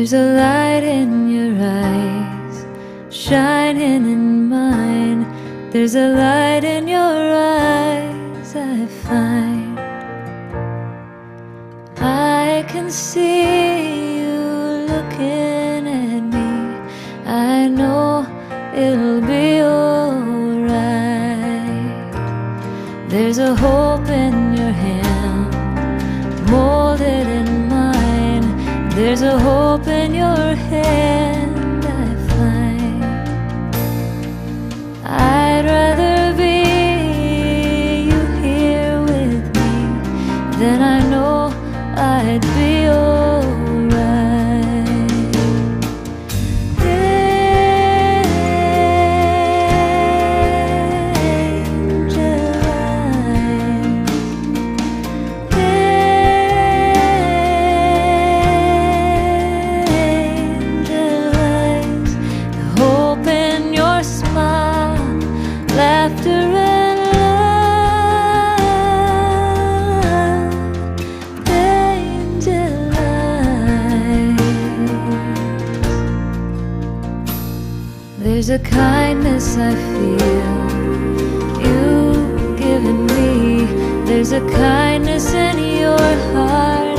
There's a light in your eyes, shining in mine. There's a light in your eyes I find. I can see you looking at me. I know it'll be alright. There's a hope in your hand, molded in mine. There's a hope in your hand I find. I'd rather be you here with me than I know I'd be alright. Laughter and love, angel eyes. There's a kindness I feel you've given me. There's a kindness in your heart